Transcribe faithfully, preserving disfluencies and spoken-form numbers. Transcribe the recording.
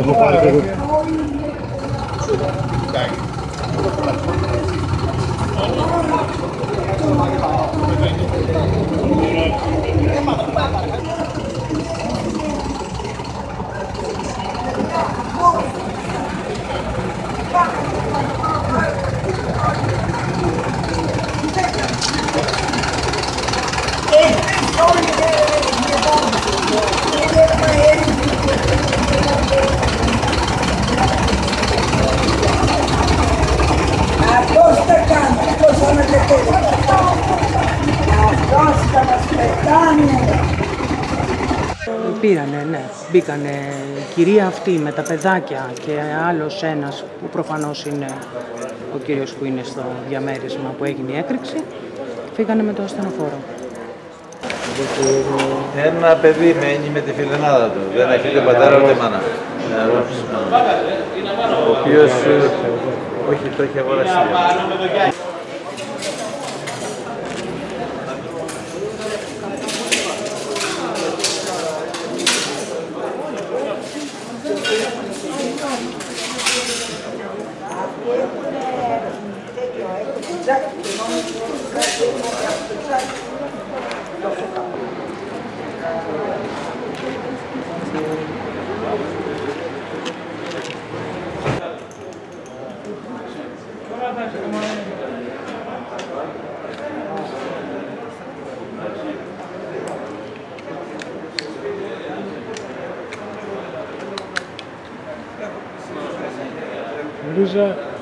Έχω πάρει εγώ. Αυτός τα κάνει, αυτός ανακατεύει. Αυτός θα μας πετάνε. Πήρανε, ναι. Μπήκανε η κυρία αυτή με τα παιδάκια και άλλος ένας που προφανώς είναι ο κύριος που είναι στο διαμέρισμα που έγινε η έκρηξη. Φύγανε με το ασθενοφόρο. Ένα παιδί μένει με τη φιλενάδα του. Δεν έχει ούτε πατέρα ούτε μάνα. Ο οποίος όχι, το έχει αγοράσει. Ρούζα